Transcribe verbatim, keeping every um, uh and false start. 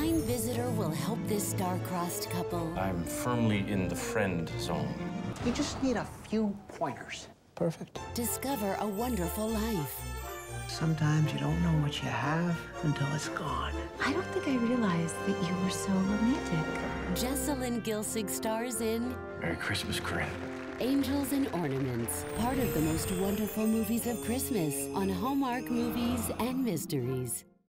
divine visitor will help this star-crossed couple. I'm firmly in the friend zone. You just need a few pointers. Perfect. Discover a wonderful life. Sometimes you don't know what you have until it's gone. I don't think I realized that you were so romantic. Jessalyn Gilsig stars in Merry Christmas, Corrine. Angels and Ornaments, part of the most wonderful movies of Christmas on Hallmark Movies and Mysteries.